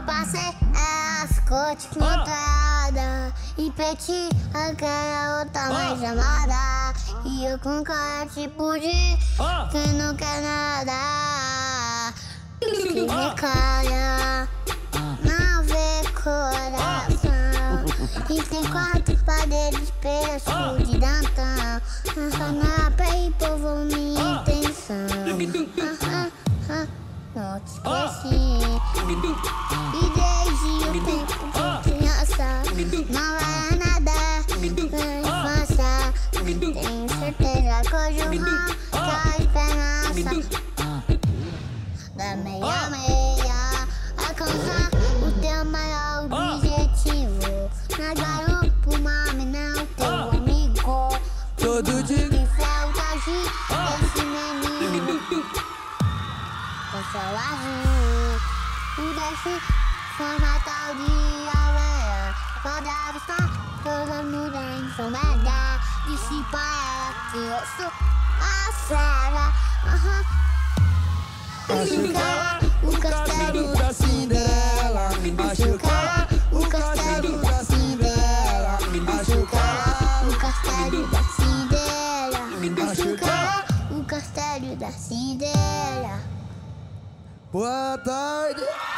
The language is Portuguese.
passei as cortes montadas e peti aquela outra mais chamada. E eu com cara tipo de quem não quer nada. Que me calha, não vê coração. E tem 4 paredes pedaço de dantão. Na pé e povo minha intenção. Não te esqueci. E desde o tempo de criança não era nada na infância. Tenho certeza que hoje o ramo tá esperança. Da meia alcançar o teu maior objetivo. Na garupa, mami, não teu amigo. Todo dia Que fraldagem esse menino. O céu azul, o desse formatal de aldeia. Pode avistar toda mulher são merda. Disse pra ela que eu sou a fera. Machucar o castelo da Cinderela. Machucar o castelo da Cinderela. Machucar o castelo da Cinderela. Machucar o castelo da Cinderela. Boa tarde.